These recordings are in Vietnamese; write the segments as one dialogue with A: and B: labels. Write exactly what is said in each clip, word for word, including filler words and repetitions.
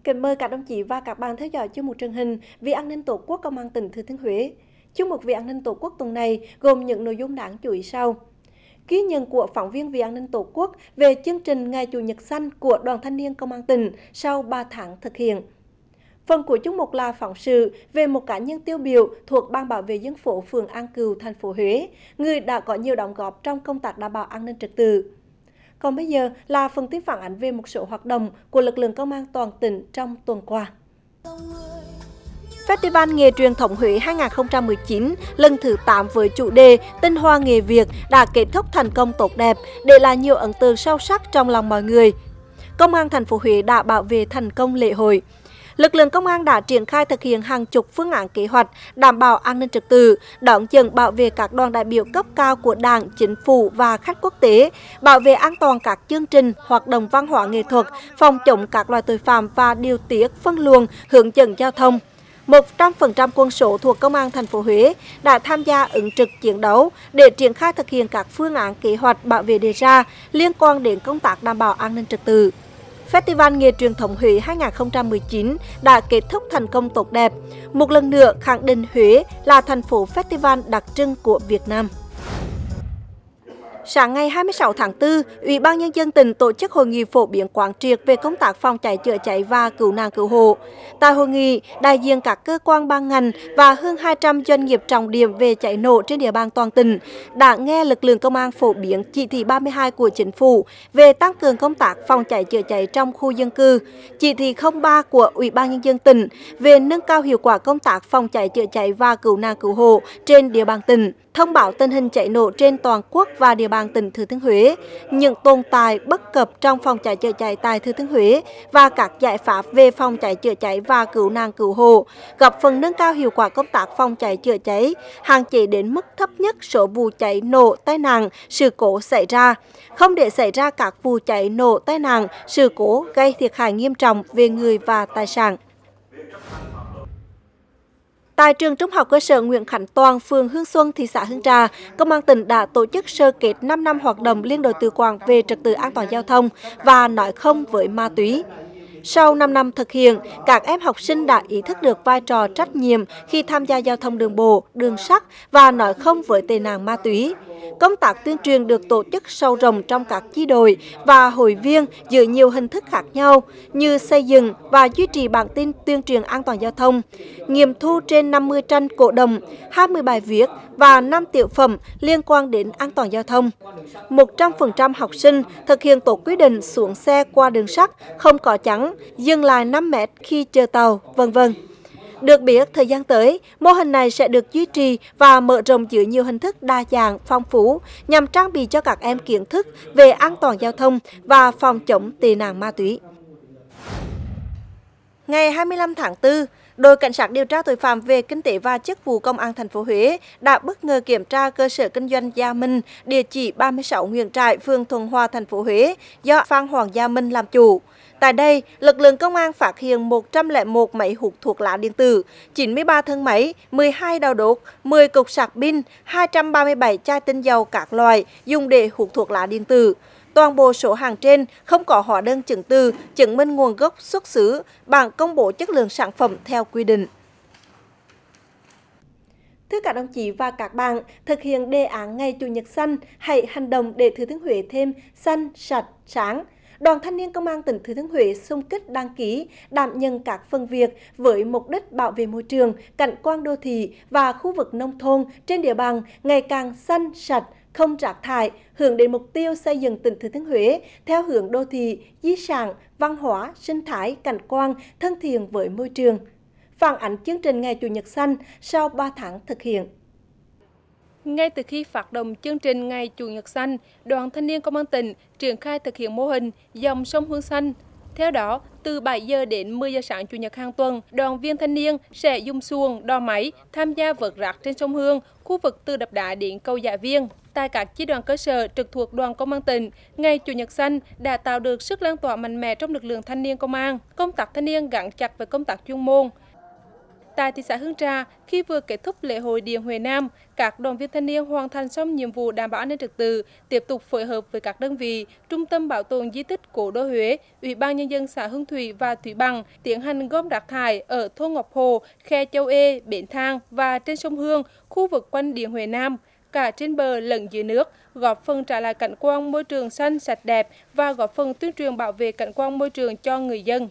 A: Kính mời các đồng chí và các bạn theo dõi chuyên mục truyền hình Vì an ninh Tổ quốc Công an tỉnh Thừa Thiên Huế. Chuyên mục Vì an ninh Tổ quốc tuần này gồm những nội dung đáng chú ý sau: ghi nhận của phóng viên Vì an ninh Tổ quốc về chương trình Ngày Chủ nhật xanh của Đoàn Thanh niên Công an tỉnh sau ba tháng thực hiện. Phần cuối chuyên mục là phóng sự về một cá nhân tiêu biểu thuộc Ban bảo vệ dân phố phường An Cựu, thành phố Huế, người đã có nhiều đóng góp trong công tác đảm bảo an ninh trật tự. Còn bây giờ là phần tin phản ánh về một số hoạt động của lực lượng công an toàn tỉnh trong tuần qua. Festival Nghề truyền thống Huế hai nghìn không trăm mười chín lần thứ tám với chủ đề Tinh hoa nghề Việt đã kết thúc thành công tốt đẹp, để lại nhiều ấn tượng sâu sắc trong lòng mọi người. Công an thành phố Huế đã bảo vệ thành công lễ hội. Lực lượng công an đã triển khai thực hiện hàng chục phương án kế hoạch đảm bảo an ninh trật tự, đón nhận bảo vệ các đoàn đại biểu cấp cao của Đảng, Chính phủ và khách quốc tế, bảo vệ an toàn các chương trình, hoạt động văn hóa nghệ thuật, phòng chống các loại tội phạm và điều tiết, phân luồng, hướng dẫn giao thông. một trăm phần trăm quân số thuộc Công an thành phố Huế đã tham gia ứng trực chiến đấu để triển khai thực hiện các phương án kế hoạch bảo vệ đề ra liên quan đến công tác đảm bảo an ninh trật tự. Festival Nghề truyền thống Huế hai nghìn không trăm mười chín đã kết thúc thành công tốt đẹp, một lần nữa khẳng định Huế là thành phố festival đặc trưng của Việt Nam. Sáng ngày hai mươi sáu tháng tư, Ủy ban Nhân dân tỉnh tổ chức hội nghị phổ biến quán triệt về công tác phòng cháy chữa cháy và cứu nạn cứu hộ. Tại hội nghị, đại diện các cơ quan ban ngành và hơn hai trăm doanh nghiệp trọng điểm về cháy nổ trên địa bàn toàn tỉnh đã nghe lực lượng công an phổ biến chỉ thị ba mươi hai của Chính phủ về tăng cường công tác phòng cháy chữa cháy trong khu dân cư, chỉ thị không ba của Ủy ban Nhân dân tỉnh về nâng cao hiệu quả công tác phòng cháy chữa cháy và cứu nạn cứu hộ trên địa bàn tỉnh, thông báo tình hình cháy nổ trên toàn quốc và địa bàn tỉnh Thừa Thiên Huế, những tồn tại bất cập trong phòng cháy chữa cháy tại Thừa Thiên Huế và các giải pháp về phòng cháy chữa cháy và cứu nạn cứu hộ, góp phần nâng cao hiệu quả công tác phòng cháy chữa cháy, hạn chế đến mức thấp nhất số vụ cháy nổ, tai nạn, sự cố xảy ra, không để xảy ra các vụ cháy nổ, tai nạn, sự cố gây thiệt hại nghiêm trọng về người và tài sản. Tại trường Trung học cơ sở Nguyễn Khánh Toàn, phường Hương Xuân, thị xã Hương Trà, Công an tỉnh đã tổ chức sơ kết năm năm hoạt động liên đội tự quản về trật tự an toàn giao thông và nói không với ma túy. Sau năm năm thực hiện, các em học sinh đã ý thức được vai trò trách nhiệm khi tham gia giao thông đường bộ, đường sắt và nói không với tệ nạn ma túy. Công tác tuyên truyền được tổ chức sâu rộng trong các chi đội và hội viên dưới nhiều hình thức khác nhau như xây dựng và duy trì bản tin tuyên truyền an toàn giao thông, nghiệm thu trên năm mươi tranh cổ động, hai mươi bài viết và năm tiểu phẩm liên quan đến an toàn giao thông. một trăm phần trăm học sinh thực hiện tốt quy định xuống xe qua đường sắt, không có chắn, dừng lại năm mét khi chờ tàu, vân vân. Được biết, thời gian tới, mô hình này sẽ được duy trì và mở rộng dưới nhiều hình thức đa dạng, phong phú nhằm trang bị cho các em kiến thức về an toàn giao thông và phòng chống tệ nạn ma túy. Ngày hai mươi lăm tháng tư, đội cảnh sát điều tra tội phạm về kinh tế và chức vụ Công an thành phố Huế đã bất ngờ kiểm tra cơ sở kinh doanh Gia Minh, địa chỉ ba mươi sáu Nguyễn Trãi, phường Thuận Hòa, thành phố Huế, do Phan Hoàng Gia Minh làm chủ. Tại đây, lực lượng công an phát hiện một trăm lẻ một máy hút thuốc lá điện tử, chín mươi ba thân máy, mười hai đầu đốt, mười cục sạc pin, hai trăm ba mươi bảy chai tinh dầu các loại dùng để hút thuốc lá điện tử. Toàn bộ số hàng trên không có hóa đơn chứng từ, chứng minh nguồn gốc xuất xứ, bảng công bố chất lượng sản phẩm theo quy định. Thưa các đồng chí và các bạn, thực hiện đề án Ngày Chủ nhật xanh, hãy hành động để Thừa Thiên Huế thêm xanh, sạch, sáng. Đoàn Thanh niên Công an tỉnh Thừa Thiên Huế xung kích đăng ký, đảm nhận các phần việc với mục đích bảo vệ môi trường, cảnh quan đô thị và khu vực nông thôn trên địa bàn ngày càng xanh, sạch, không rác thải, hướng đến mục tiêu xây dựng tỉnh Thừa Thiên Huế theo hướng đô thị, di sản, văn hóa, sinh thái, cảnh quan, thân thiện với môi trường. Phản ánh chương trình Ngày Chủ nhật xanh sau ba tháng thực hiện.
B: Ngay từ khi phát động chương trình Ngày Chủ nhật xanh, Đoàn Thanh niên Công an tỉnh triển khai thực hiện mô hình dòng sông Hương xanh. Theo đó, từ bảy giờ đến mười giờ sáng Chủ nhật hàng tuần, đoàn viên thanh niên sẽ dùng xuồng, đò máy tham gia vớt rác trên sông Hương, khu vực từ đập đá đến cầu Dạ Viên. Tại các chi đoàn cơ sở trực thuộc Đoàn Công an tỉnh, Ngày Chủ nhật xanh đã tạo được sức lan tỏa mạnh mẽ trong lực lượng thanh niên công an. Công tác thanh niên gắn chặt với công tác chuyên môn. Tại thị xã Hương Trà, khi vừa kết thúc lễ hội Điện Huế Nam, các đoàn viên thanh niên hoàn thành xong nhiệm vụ đảm bảo an ninh trật tự, tiếp tục phối hợp với các đơn vị, Trung tâm Bảo tồn di tích Cố đô Huế, Ủy ban Nhân dân xã Hương Thủy và Thủy Bằng tiến hành gom rác thải ở thôn Ngọc Hồ, khe Châu Ê, Bến Thang và trên sông Hương, khu vực quanh Điện Huế Nam, cả trên bờ lẫn dưới nước, góp phần trả lại cảnh quan môi trường xanh sạch đẹp và góp phần tuyên truyền bảo vệ cảnh quan môi trường cho người dân.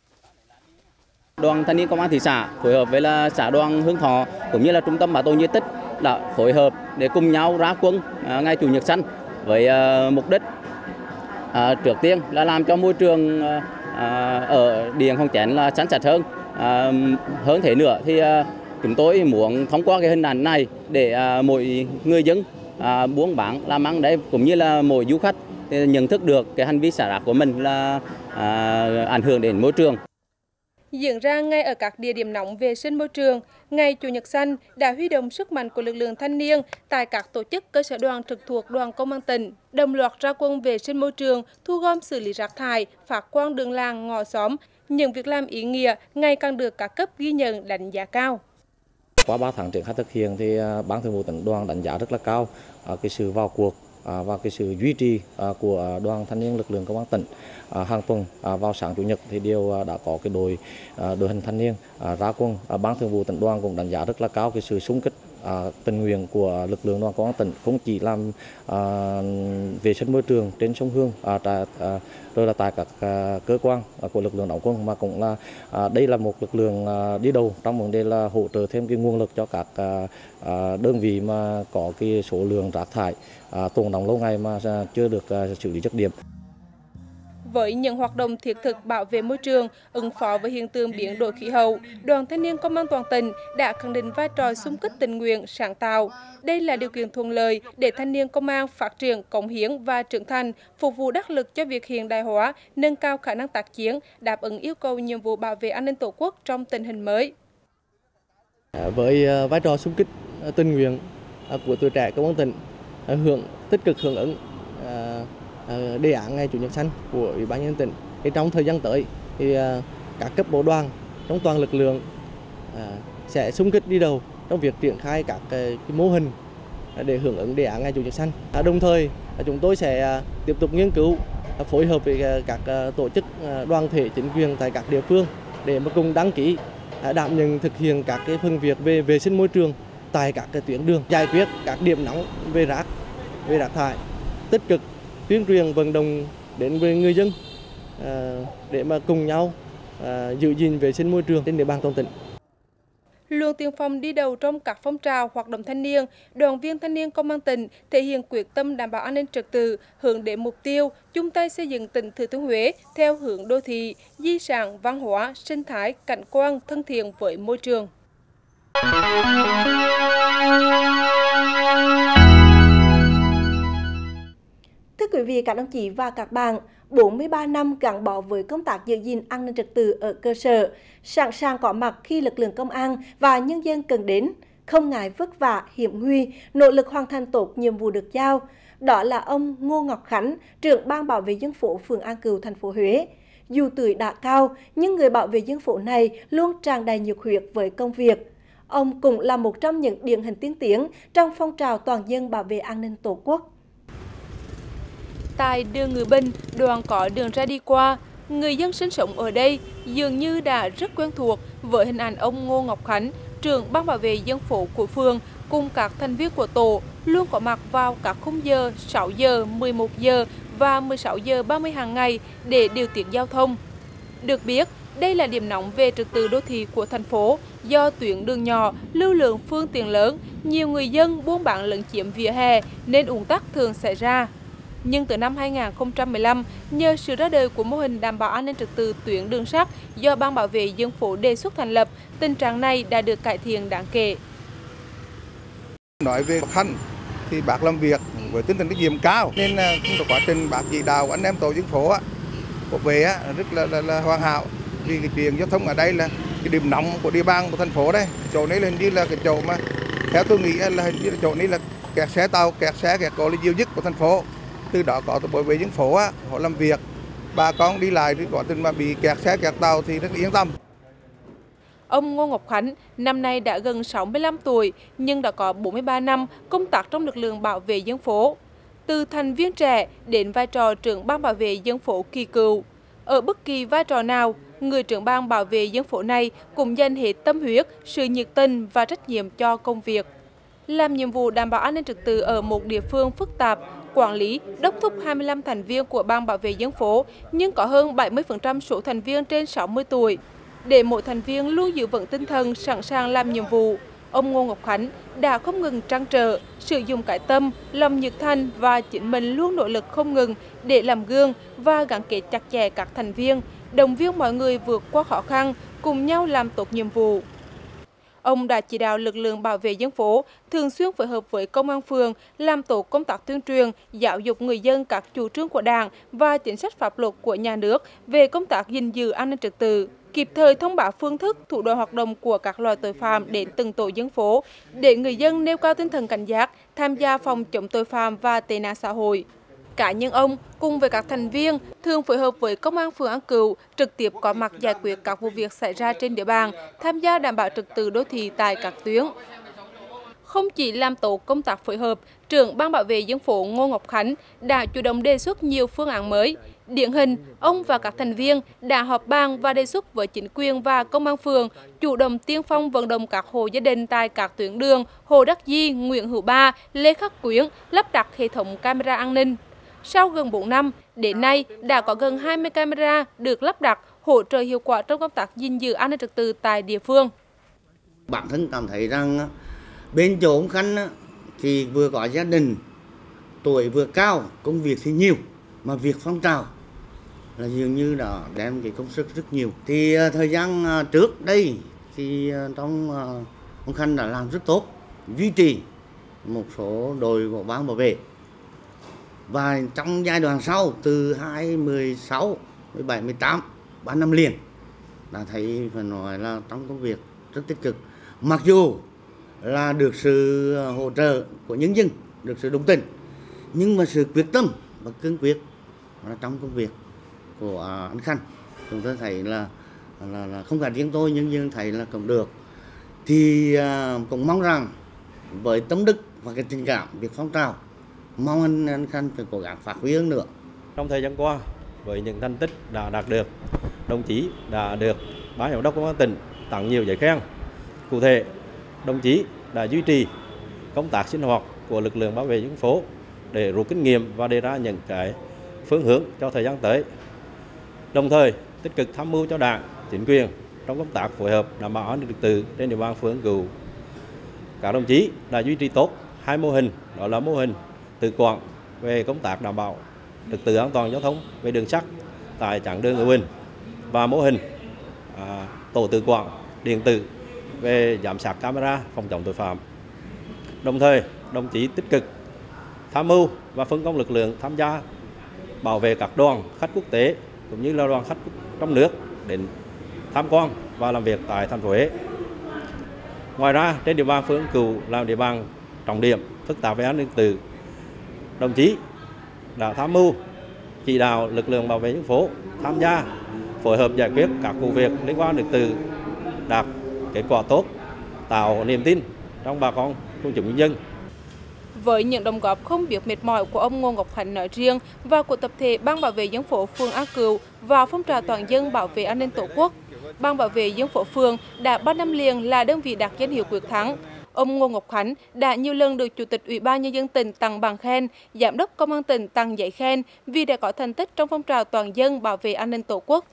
C: Đoàn thanh niên công an thị xã phối hợp với là xã đoàn Hương Thọ cũng như là trung tâm bảo tồn di tích đã phối hợp để cùng nhau ra quân à, ngày chủ nhật xanh với à, mục đích à, trước tiên là làm cho môi trường à, ở Điện Hòn Chén là xanh sạch hơn. À, hơn thế nữa thì à, chúng tôi muốn thông qua cái hình ảnh này để à, mỗi người dân à, buôn bán làm ăn đấy cũng như là mỗi du khách nhận thức được cái hành vi xả rác của mình là à, ảnh hưởng đến môi trường.
B: Diễn ra ngay ở các địa điểm nóng vệ sinh môi trường, ngày Chủ nhật xanh đã huy động sức mạnh của lực lượng thanh niên tại các tổ chức cơ sở đoàn trực thuộc đoàn công an tỉnh, đồng loạt ra quân vệ sinh môi trường, thu gom xử lý rác thải, phát quang đường làng ngõ xóm, những việc làm ý nghĩa ngày càng được các cấp ghi nhận đánh giá cao.
D: Qua ba tháng triển khai thực hiện thì Ban Thường vụ tỉnh đoàn đánh giá rất là cao cái sự vào cuộc và cái sự duy trì của đoàn thanh niên lực lượng công an tỉnh. Hàng tuần vào sáng chủ nhật thì đều đã có cái đội đội hình thanh niên ra quân. Ban Thường vụ tỉnh đoàn cũng đánh giá rất là cao cái sự xung kích tình nguyện của lực lượng đoàn công an tỉnh, không chỉ làm vệ sinh môi trường trên sông Hương rồi là tại các cơ quan của lực lượng đóng quân, mà cũng là đây là một lực lượng đi đầu trong vấn đề là hỗ trợ thêm cái nguồn lực cho các đơn vị mà có cái số lượng rác thải tồn đọng lâu ngày mà chưa được xử lý dứt điểm.
B: Với những hoạt động thiết thực bảo vệ môi trường, ứng phó với hiện tượng biến đổi khí hậu, Đoàn Thanh niên Công an toàn tỉnh đã khẳng định vai trò xung kích tình nguyện, sáng tạo. Đây là điều kiện thuận lợi để thanh niên công an phát triển, cống hiến và trưởng thành, phục vụ đắc lực cho việc hiện đại hóa, nâng cao khả năng tác chiến, đáp ứng yêu cầu nhiệm vụ bảo vệ an ninh Tổ quốc trong tình hình mới.
E: Với vai trò xung kích tình nguyện của tuổi trẻ công an tỉnh, hưởng tích cực hưởng ứng đề án ngày Chủ nhật xanh của Ủy ban nhân dân tỉnh, thì trong thời gian tới thì các cấp bộ đoàn trong toàn lực lượng sẽ xung kích đi đầu trong việc triển khai các cái mô hình để hưởng ứng đề án ngày Chủ nhật xanh. Đồng thời chúng tôi sẽ tiếp tục nghiên cứu phối hợp với các tổ chức đoàn thể chính quyền tại các địa phương để mà cùng đăng ký đảm nhận thực hiện các cái phần việc về vệ sinh môi trường tại các cái tuyến đường, giải quyết các điểm nóng về rác, về rác thải, tích cực tuyên truyền vận động đến với người dân để mà cùng nhau giữ gìn vệ sinh môi trường trên địa bàn toàn tỉnh.
B: Luôn tiên phong đi đầu trong các phong trào hoạt động thanh niên, đoàn viên thanh niên công an tỉnh thể hiện quyết tâm đảm bảo an ninh trật tự, hướng đến mục tiêu chung tay xây dựng tỉnh Thừa Thiên Huế theo hướng đô thị, di sản văn hóa, sinh thái, cảnh quan thân thiện với môi trường.
A: Thưa quý vị, các đồng chí và các bạn, bốn mươi ba năm gắn bó với công tác giữ gìn an ninh trật tự ở cơ sở, sẵn sàng có mặt khi lực lượng công an và nhân dân cần đến, không ngại vất vả, hiểm nguy, nỗ lực hoàn thành tốt nhiệm vụ được giao. Đó là ông Ngô Ngọc Khánh, trưởng ban bảo vệ dân phố phường An Cựu, thành phố Huế. Dù tuổi đã cao, nhưng người bảo vệ dân phố này luôn tràn đầy nhiệt huyết với công việc. Ông cũng là một trong những điển hình tiên tiến trong phong trào toàn dân bảo vệ an ninh Tổ quốc.
B: Tại đường Ngự Bình, đoạn có đường ra đi qua, người dân sinh sống ở đây dường như đã rất quen thuộc với hình ảnh ông Ngô Ngọc Khánh, trưởng ban bảo vệ dân phố của phường, cùng các thành viên của tổ luôn có mặt vào các khung giờ sáu giờ, mười một giờ và mười sáu giờ ba mươi hàng ngày để điều tiết giao thông. Được biết, đây là điểm nóng về trật tự đô thị của thành phố, do tuyến đường nhỏ, lưu lượng phương tiện lớn, nhiều người dân buôn bán lấn chiếm vỉa hè nên ùn tắc thường xảy ra. Nhưng từ năm hai nghìn không trăm mười lăm, nhờ sự ra đời của mô hình đảm bảo an ninh trật tự tuyến đường sắt do Ban bảo vệ dân phố đề xuất thành lập, tình trạng này đã được cải thiện đáng kể.
F: Nói về khó khăn thì bác làm việc với tinh thần trách nhiệm cao, nên trong quá trình bác chỉ đạo anh em tổ dân phố của về rất là, là, là hoàn hảo. Vì cái chuyện giao thông ở đây là cái điểm nóng của địa bàn của thành phố đây, chỗ này là hình như là cái chỗ mà theo tôi nghĩ là hình như là chỗ này là kẹt xe tàu, kẹt xe, kẹt cổ là nhiều nhất của thành phố. Từ đó có tổ bảo vệ dân phố á, họ làm việc, bà con đi lại thì có tình mà bị kẹt xe kẹt tàu thì rất yên tâm.
B: Ông Ngô Ngọc Khánh năm nay đã gần sáu mươi lăm tuổi nhưng đã có bốn mươi ba năm công tác trong lực lượng bảo vệ dân phố. Từ thành viên trẻ đến vai trò trưởng ban bảo vệ dân phố kỳ cựu. Ở bất kỳ vai trò nào, người trưởng ban bảo vệ dân phố này cũng dành hết tâm huyết, sự nhiệt tình và trách nhiệm cho công việc. Làm nhiệm vụ đảm bảo an ninh trật tự ở một địa phương phức tạp, quản lý, đốc thúc hai mươi lăm thành viên của ban bảo vệ dân phố, nhưng có hơn bảy mươi phần trăm số thành viên trên sáu mươi tuổi. Để mỗi thành viên luôn giữ vững tinh thần sẵn sàng làm nhiệm vụ, ông Ngô Ngọc Khánh đã không ngừng trăn trở, sử dụng cái tâm, lòng nhiệt thành và chính mình luôn nỗ lực không ngừng để làm gương và gắn kết chặt chẽ các thành viên, động viên mọi người vượt qua khó khăn, cùng nhau làm tốt nhiệm vụ. Ông đã chỉ đạo lực lượng bảo vệ dân phố thường xuyên phối hợp với công an phường làm tổ công tác tuyên truyền, giáo dục người dân các chủ trương của Đảng và chính sách pháp luật của nhà nước về công tác gìn giữ an ninh trật tự, kịp thời thông báo phương thức, thủ đoạn hoạt động của các loại tội phạm đến từng tổ dân phố để người dân nêu cao tinh thần cảnh giác, tham gia phòng chống tội phạm và tệ nạn xã hội. Cá nhân ông cùng với các thành viên thường phối hợp với công an phường An Cựu trực tiếp có mặt giải quyết các vụ việc xảy ra trên địa bàn, tham gia đảm bảo trật tự đô thị tại các tuyến. Không chỉ làm tổ công tác phối hợp, trưởng ban bảo vệ dân phố Ngô Ngọc Khánh đã chủ động đề xuất nhiều phương án mới. Điển hình, ông và các thành viên đã họp bàn và đề xuất với chính quyền và công an phường chủ động tiên phong vận động các hộ gia đình tại các tuyến đường Hồ Đắc Di, Nguyễn Hữu Ba, Lê Khắc Quyến lắp đặt hệ thống camera an ninh. Sau gần bốn năm, đến nay đã có gần hai mươi camera được lắp đặt hỗ trợ hiệu quả trong công tác gìn giữ an ninh trật tự tại địa phương.
G: Bản thân cảm thấy rằng bên chỗ ông Khánh thì vừa có gia đình, tuổi vừa cao, công việc thì nhiều, mà việc phong trào là dường như đã đem cái công sức rất nhiều. Thì thời gian trước đây thì trong ông Khánh đã làm rất tốt, duy trì một số đội của ban bảo vệ. Và trong giai đoạn sau từ hai nghìn không trăm mười sáu, mười bảy, mười tám, ba năm liền đã thấy phải nói là trong công việc rất tích cực. Mặc dù là được sự hỗ trợ của nhân dân, được sự đồng tình, nhưng mà sự quyết tâm và cương quyết là trong công việc của anh Khánh chúng tôi thấy là là, là không phải riêng tôi, nhân dân thấy là cũng được. Thì uh, cũng mong rằng với tấm đức và cái tình cảm việc phong trào, mong anh, anh Khánh phải cố gắng phát huy hơn nữa.
D: Trong thời gian qua, với những thành tích đã đạt được, đồng chí đã được Ban Giám đốc Công an tỉnh tặng nhiều giấy khen. Cụ thể, đồng chí đã duy trì công tác sinh hoạt của lực lượng bảo vệ dân phố để rút kinh nghiệm và đề ra những cái phương hướng cho thời gian tới. Đồng thời, tích cực tham mưu cho Đảng, chính quyền trong công tác phối hợp đảm bảo an ninh trật tự trên địa bàn phường An Cựu. Các đồng chí đã duy trì tốt hai mô hình, đó là mô hình tự quản về công tác đảm bảo trật tự an toàn giao thông về đường sắt tại chặng đường Ngự Bình và mô hình à, tổ tự quản điện tử về giám sát camera phòng chống tội phạm. Đồng thời, đồng chí tích cực tham mưu và phân công lực lượng tham gia bảo vệ các đoàn khách quốc tế cũng như là đoàn khách trong nước đến tham quan và làm việc tại thành phố Huế. Ngoài ra, trên địa bàn phường An Cựu là địa bàn trọng điểm phức tạp về an ninh trật tự, đồng chí đã tham mưu chỉ đạo lực lượng bảo vệ dân phố tham gia phối hợp giải quyết các vụ việc liên quan đến trật tự đạt kết quả tốt, tạo niềm tin trong bà con quần chúng nhân dân.
B: Với những đóng góp không biết mệt mỏi của ông Ngô Ngọc Khánh nói riêng và của tập thể Ban bảo vệ dân phố phường An Cựu và phong trào toàn dân bảo vệ an ninh Tổ quốc, Ban bảo vệ dân phố phường đã ba năm liền là đơn vị đạt danh hiệu quyết thắng. Ông Ngô Ngọc Khánh đã nhiều lần được Chủ tịch Ủy ban Nhân dân tỉnh tặng bằng khen, Giám đốc Công an tỉnh tặng giấy khen vì đã có thành tích trong phong trào toàn dân bảo vệ an ninh Tổ quốc.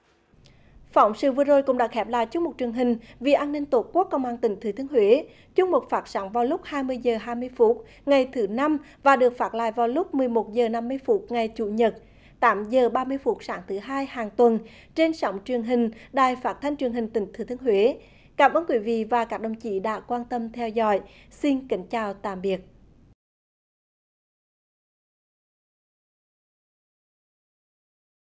A: Phóng sự vừa rồi cũng đã khép lại chuyên mục truyền hình Vì an ninh Tổ quốc Công an tỉnh Thừa Thiên Huế. Chuyên mục phát sóng vào lúc hai mươi giờ hai mươi phút ngày thứ năm và được phát lại vào lúc mười một giờ năm mươi phút ngày Chủ nhật, tám giờ ba mươi phút sáng thứ hai hàng tuần trên sóng truyền hình Đài Phát thanh Truyền hình tỉnh Thừa Thiên Huế. Cảm ơn quý vị và các đồng chí đã quan tâm theo dõi. Xin kính chào tạm biệt.